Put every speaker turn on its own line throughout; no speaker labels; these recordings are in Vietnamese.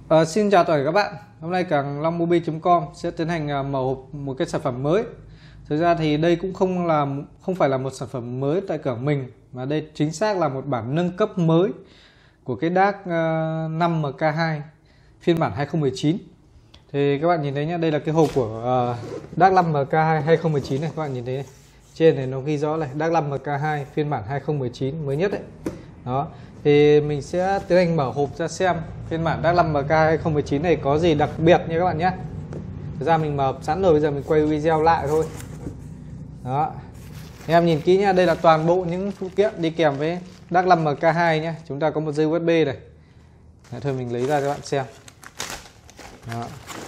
Xin chào tất cả các bạn. Hôm nay cảng longmobi.com sẽ tiến hành mở hộp một cái sản phẩm mới. Thực ra thì đây cũng không phải là một sản phẩm mới tại cảng mình, mà đây chính xác là một bản nâng cấp mới của cái DAC 5MK2 phiên bản 2019. Thì các bạn nhìn thấy nhé, đây là cái hộp của DAC 5MK2 2019 này, các bạn nhìn thấy này. Trên này nó ghi rõ này, DAC 5MK2 phiên bản 2019 mới nhất đấy. Đó. Thì mình sẽ tiến hành mở hộp ra xem phiên bản DAC 5MK 2019 này có gì đặc biệt nha các bạn nhé. Thực ra mình mở sẵn rồi, bây giờ mình quay video lại thôi. Đó. Em nhìn kỹ nha, đây là toàn bộ những phụ kiện đi kèm với DAC 5MK2 nhé. Chúng ta có một dây USB này. Đấy, thôi mình lấy ra cho các bạn xem. Đó.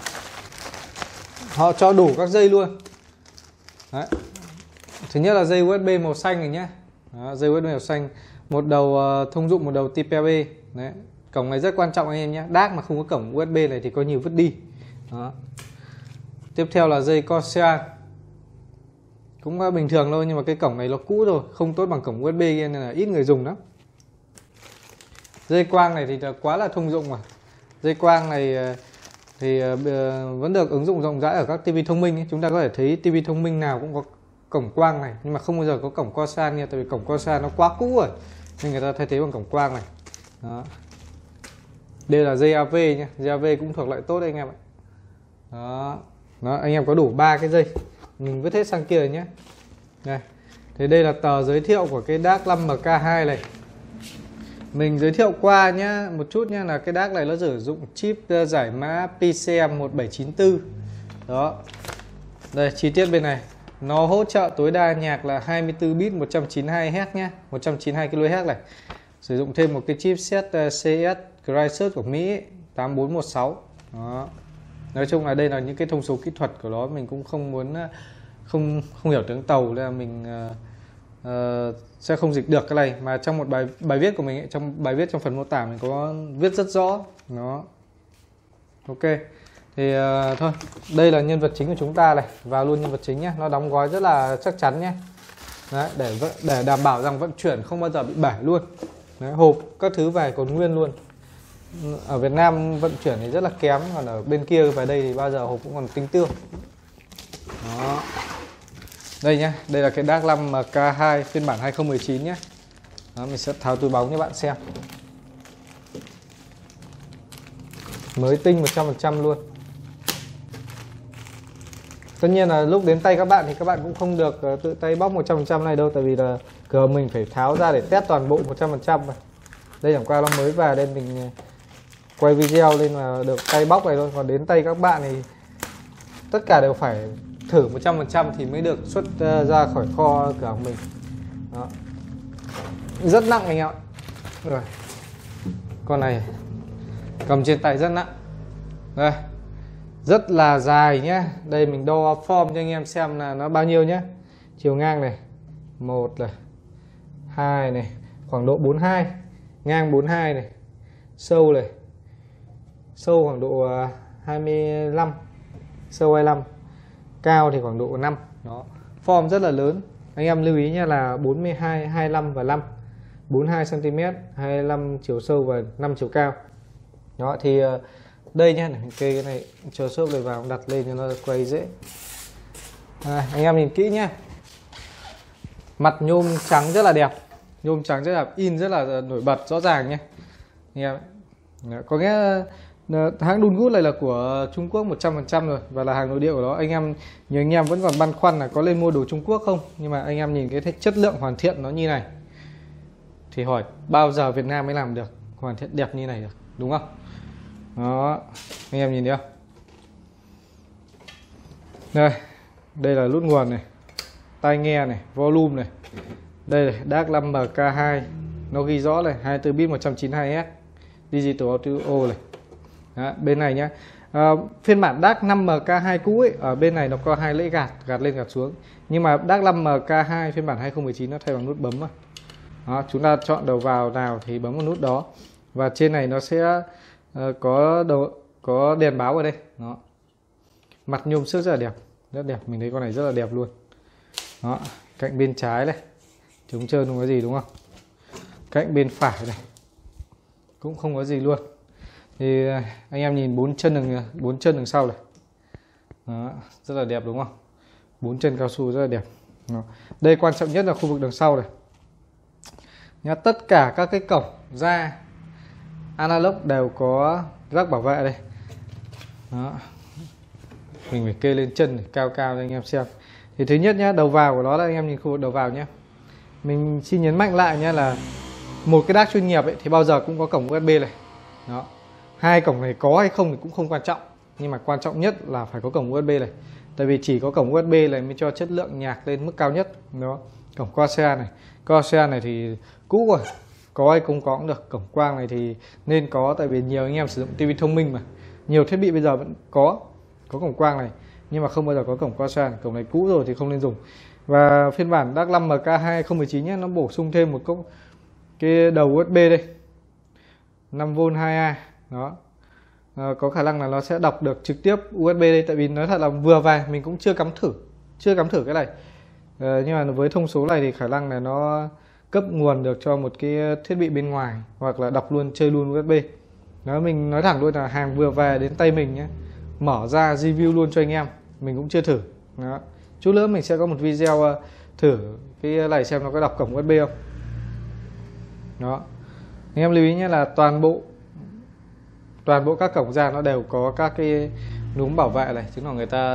Họ cho đủ các dây luôn. Đấy. Thứ nhất là dây USB màu xanh này nhé. Đó, dây USB màu xanh, một đầu thông dụng, một đầu Type-B. Đấy. Cổng này rất quan trọng anh em nhé. DAC mà không có cổng USB này thì coi như vứt đi. Đó. Tiếp theo là dây Corsair. Cũng bình thường thôi, nhưng mà cái cổng này nó cũ rồi, không tốt bằng cổng USB nên là ít người dùng lắm. Dây quang này thì quá là thông dụng mà. Dây quang này thì vẫn được ứng dụng rộng rãi ở các TV thông minh ấy. Chúng ta có thể thấy TV thông minh nào cũng có cổng quang này, nhưng mà không bao giờ có cổng Corsair nha, tại vì cổng Corsair nó quá cũ rồi nên người ta thay thế bằng cổng quang này. Đó. Đây là dây AV nhé, dây AV cũng thuộc loại tốt đấy anh em ạ. Đó. Đó, anh em có đủ 3 cái dây, mình vứt hết sang kia rồi nhé. Đây. Thế đây là tờ giới thiệu của cái DAC 5MK2 này. Mình giới thiệu qua nhé một chút nhé, là cái DAC này nó sử dụng chip giải mã PCM 1794. Đó. Đây, chi tiết bên này. Nó hỗ trợ tối đa nhạc là 24 bit 192Hz nhé, 192 kHz này. Sử dụng thêm một cái chipset CS Crysis của Mỹ 8416. Đó. Nói chung là đây là những cái thông số kỹ thuật của nó, mình cũng không muốn không hiểu tiếng tàu nên là mình sẽ không dịch được cái này, mà trong một bài viết của mình ấy, trong bài viết trong phần mô tả mình có viết rất rõ. Nó ok. Thì thôi, đây là nhân vật chính của chúng ta này, vào luôn nhân vật chính nhé. Nó đóng gói rất là chắc chắn nhé. Đấy, để đảm bảo rằng vận chuyển không bao giờ bị bể luôn. Đấy, hộp các thứ về còn nguyên luôn. Ở Việt Nam vận chuyển thì rất là kém, còn ở bên kia về đây thì bao giờ hộp cũng còn tinh tươm. Đó. Đây nhé, đây là cái DAC 5MK2 phiên bản 2019 nhé. Đó, mình sẽ tháo túi bóng cho bạn xem. Mới tinh 100% luôn. Tất nhiên là lúc đến tay các bạn thì các bạn cũng không được tự tay bóc 100% này đâu, tại vì là cửa mình phải tháo ra để test toàn bộ 100%. Đây chẳng qua nó mới về nên mình quay video lên mà được tay bóc này thôi, còn đến tay các bạn thì tất cả đều phải thử 100% thì mới được xuất ra khỏi kho cửa mình. Đó. Rất nặng anh em ạ. Rồi. Con này cầm trên tay rất nặng. Đây. Rất là dài nhé. Đây mình đo form cho anh em xem là nó bao nhiêu nhé. Chiều ngang này 1 này, 2 này, khoảng độ 42, ngang 42 này, sâu này, sâu khoảng độ 25, sâu 25, cao thì khoảng độ 5. Đó. Form rất là lớn. Anh em lưu ý nhé, là 42, 25 và 5, 42 cm, 25 chiều sâu và 5 chiều cao. Đó thì đây nhé, kê cái này chờ xốp này vào đặt lên cho nó quay dễ. Anh em nhìn kỹ nhé. Mặt nhôm trắng rất là đẹp, nhôm trắng rất là in rất là nổi bật rõ ràng nhé. Anh em có nghĩa hãng Dungut này là của Trung Quốc 100% rồi và là hàng nội địa của nó. Nhiều anh em vẫn còn băn khoăn là có lên mua đồ Trung Quốc không, nhưng mà anh em nhìn cái chất lượng hoàn thiện nó như này thì hỏi bao giờ Việt Nam mới làm được hoàn thiện đẹp như này được, đúng không? Đó, anh em nhìn thấy không? Đây là nút nguồn này, tai nghe này, volume này. Đây này, DAC 5MK2, nó ghi rõ này, 24 bit 192Hz, digital audio này. Đó, bên này nhá. Phiên bản DAC 5MK2 cũ ấy, ở bên này nó có hai lưỡi gạt lên gạt xuống. Nhưng mà DAC 5MK2 phiên bản 2019 nó thay bằng nút bấm mà. Đó, chúng ta chọn đầu vào nào thì bấm vào nút đó. Và trên này nó sẽ có đèn báo ở đây. Đó. Mặt nhôm xước rất là đẹp, rất đẹp, mình thấy con này rất là đẹp luôn. Đó, cạnh bên trái này trống trơn không có gì đúng không? Cạnh bên phải này cũng không có gì luôn. Thì anh em nhìn bốn chân đằng sau này. Đó, rất là đẹp đúng không? Bốn chân cao su rất là đẹp. Đó. Đây quan trọng nhất là khu vực đằng sau này. Nhá, tất cả các cái cổng ra analog đều có rác bảo vệ đây. Đó. Mình phải kê lên chân để cao cao cho anh em xem. Thì thứ nhất nhá, đầu vào của nó là anh em nhìn khu vực đầu vào nhé. Mình xin nhấn mạnh lại nhé là một cái DAC chuyên nghiệp ấy, thì bao giờ cũng có cổng USB này. Đó. Hai cổng này có hay không thì cũng không quan trọng, nhưng mà quan trọng nhất là phải có cổng USB này. Tại vì chỉ có cổng USB này mới cho chất lượng nhạc lên mức cao nhất. Đó. Cổng Corsair này thì cũ rồi, có hay không có cũng được. Cổng quang này thì nên có, tại vì nhiều anh em sử dụng TV thông minh mà, nhiều thiết bị bây giờ vẫn có cổng quang này, nhưng mà không bao giờ có cổng Corsair. Cổng này cũ rồi thì không nên dùng. Và phiên bản DAC 5 MK2 2019 nhé, nó bổ sung thêm một cái đầu USB đây, 5V 2A. Đó. Có khả năng là nó sẽ đọc được trực tiếp USB đây, tại vì nói thật là vừa vài mình cũng chưa cắm thử cái này. Nhưng mà với thông số này thì khả năng là nó cấp nguồn được cho một cái thiết bị bên ngoài, hoặc là đọc luôn, chơi luôn USB. Đó, mình nói thẳng luôn là hàng vừa về đến tay mình nhé, mở ra review luôn cho anh em, mình cũng chưa thử. Đó. Chút nữa mình sẽ có một video thử cái này xem nó có đọc cổng USB không. Đó. Anh em lưu ý nhé là toàn bộ các cổng ra nó đều có các cái núm bảo vệ này, chứng tỏ người ta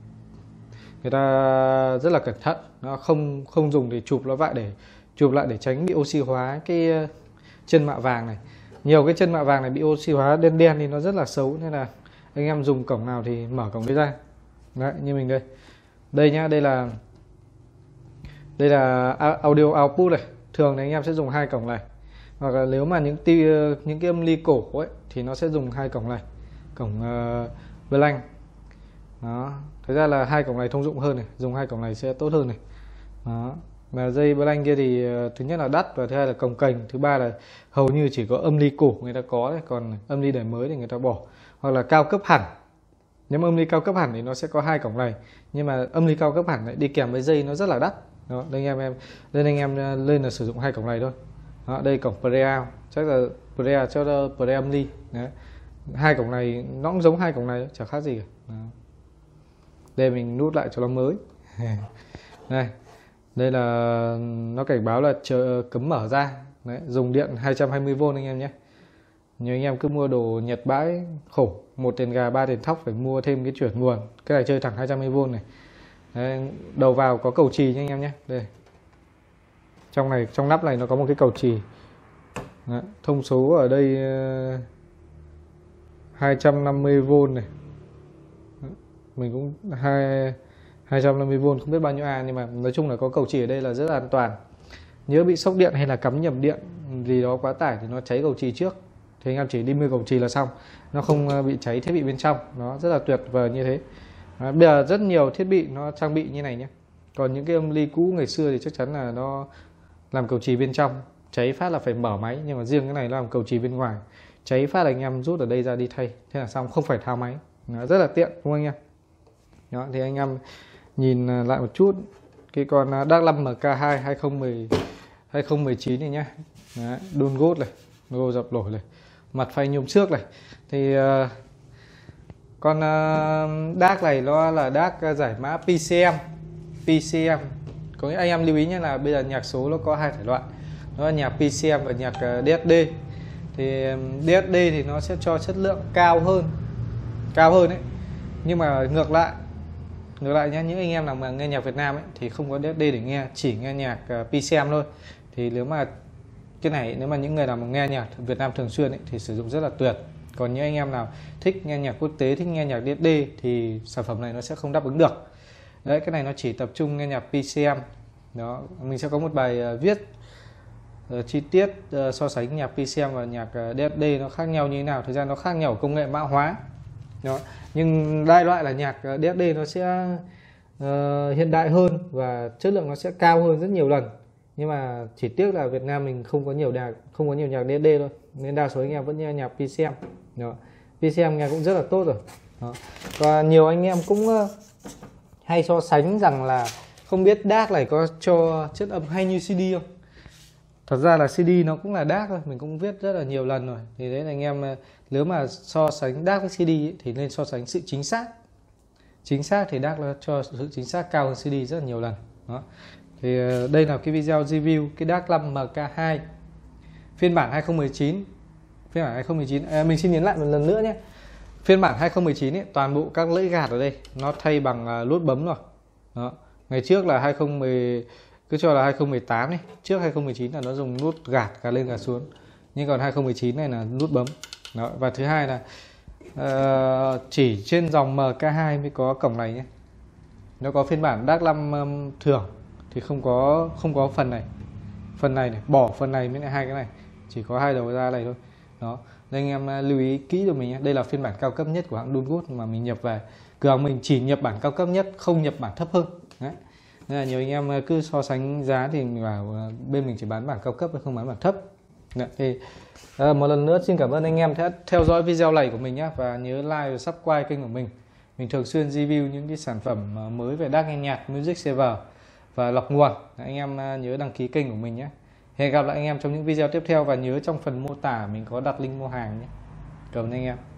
rất là cẩn thận. Nó không dùng để chụp lại để tránh bị oxy hóa cái chân mạ vàng này. Nhiều cái chân mạ vàng này bị oxy hóa đen đen thì nó rất là xấu, nên là anh em dùng cổng nào thì mở cổng đấy ra. Đấy, như mình đây nhá, đây là audio output này. Thường thì anh em sẽ dùng hai cổng này, hoặc là nếu mà những cái âm ly cổ ấy thì nó sẽ dùng hai cổng này, cổng blank. Đó, thực ra là hai cổng này thông dụng hơn này, dùng hai cổng này sẽ tốt hơn này. Đó. Mà dây blank kia thì thứ nhất là đắt, và thứ hai là cồng kềnh, thứ ba là hầu như chỉ có âm ly cổ người ta có đấy, còn âm ly đời mới thì người ta bỏ. Hoặc là cao cấp hẳn, nếu mà âm ly cao cấp hẳn thì nó sẽ có hai cổng này, nhưng mà âm ly cao cấp hẳn lại đi kèm với dây nó rất là đắt. Đó, đây anh em lên là sử dụng hai cổng này thôi. Đó, đây cổng preamp, chắc là preamp ly. Đấy. Hai cổng này nó cũng giống hai cổng này, chả khác gì cả. Đó. Đây mình nút lại cho nó mới. Đây là nó cảnh báo là cấm mở ra. Đấy, dùng điện 220V anh em nhé. Nhiều anh em cứ mua đồ Nhật bãi khổ, 1 tiền gà 3 tiền thóc, phải mua thêm cái chuyển nguồn. Cái này chơi thẳng 220V này. Đấy, đầu vào có cầu chì nha anh em nhé. Đây, trong nắp này nó có một cái cầu chì. Đấy, thông số ở đây 250V này. Mình cũng 250V, không biết bao nhiêu A, nhưng mà nói chung là có cầu chì ở đây là rất là an toàn. Nhớ bị sốc điện hay là cắm nhầm điện gì đó quá tải thì nó cháy cầu chì trước, thì anh em chỉ đi mua cầu chì là xong, nó không bị cháy thiết bị bên trong. Nó rất là tuyệt vời như thế. Bây giờ rất nhiều thiết bị nó trang bị như này nhé. Còn những cái âm ly cũ ngày xưa thì chắc chắn là nó làm cầu chì bên trong, cháy phát là phải mở máy, nhưng mà riêng cái này nó làm cầu chì bên ngoài, cháy phát là anh em rút ở đây ra đi thay, thế là xong, không phải tháo máy. Nó rất là tiện đúng không anh em? Đó, thì anh em nhìn lại một chút cái con DAC 5 MK2 2019 này nhá. Đấy, đun gốt này, logo dập nổi này, mặt phay nhôm xước này. Thì con DAC này nó là DAC giải mã PCM. Có nghĩa anh em lưu ý nhé là bây giờ nhạc số nó có hai thể loại, nó là nhạc PCM và nhạc DSD. Thì DSD thì nó sẽ cho chất lượng cao hơn đấy. Nhưng mà ngược lại nhé, những anh em nào mà nghe nhạc Việt Nam ấy thì không có DSD để nghe, chỉ nghe nhạc PCM thôi. Thì nếu mà cái này, nếu mà những người nào mà nghe nhạc Việt Nam thường xuyên ấy, thì sử dụng rất là tuyệt. Còn những anh em nào thích nghe nhạc quốc tế, thích nghe nhạc DSD thì sản phẩm này nó sẽ không đáp ứng được. Đấy, cái này nó chỉ tập trung nghe nhạc PCM. Đó, mình sẽ có một bài viết chi tiết so sánh nhạc PCM và nhạc DSD nó khác nhau như thế nào. Thực ra nó khác nhau ở công nghệ mã hóa. Đó. Nhưng đại loại là nhạc DSD nó sẽ hiện đại hơn và chất lượng nó sẽ cao hơn rất nhiều lần. Nhưng mà chỉ tiếc là Việt Nam mình không có nhiều nhạc DSD thôi, nên đa số anh em vẫn nghe nhạc PCM. Đó. PCM nghe cũng rất là tốt rồi. Đó. Và nhiều anh em cũng hay so sánh rằng là không biết DAC này có cho chất âm hay như CD không. Thật ra là CD nó cũng là DAC thôi, mình cũng viết rất là nhiều lần rồi. Thì đấy là anh em nếu mà so sánh DAC với CD ấy, thì nên so sánh sự chính xác. Chính xác thì DAC nó cho sự chính xác cao hơn CD rất là nhiều lần. Đó. Thì đây là cái video review cái DAC 5 MK2 phiên bản 2019. Phiên bản 2019 mình xin nhấn lại một lần nữa nhé. Phiên bản 2019 ấy, toàn bộ các lưỡi gạt ở đây nó thay bằng nút bấm rồi. Đó. Ngày trước là 2010, cứ cho là 2018 đi, trước 2019 là nó dùng nút gạt lên gạt xuống. Nhưng còn 2019 này là nút bấm. Đó. Và thứ hai là chỉ trên dòng MK2 mới có cổng này nhé. Nó có phiên bản DAC 5 thường thì không có phần này. Phần này bỏ phần này với lại hai cái này, chỉ có hai đầu ra này thôi. Đó. Nên anh em lưu ý kỹ cho mình nhé. Đây là phiên bản cao cấp nhất của hãng Dunwood mà mình nhập về. Cửa hàng mình chỉ nhập bản cao cấp nhất, không nhập bản thấp hơn. Đấy. Nên là nhiều anh em cứ so sánh giá thì mình bảo bên mình chỉ bán bản cao cấp không bán bản thấp. Đấy. Thì một lần nữa xin cảm ơn anh em đã theo dõi video này của mình nhé, và nhớ like và subscribe kênh của mình. Mình thường xuyên review những cái sản phẩm mới về DAC nghe nhạc, music saver và lọc nguồn. Anh em nhớ đăng ký kênh của mình nhé. Hẹn gặp lại anh em trong những video tiếp theo, và nhớ trong phần mô tả mình có đặt link mua hàng nhé. Cảm ơn anh em.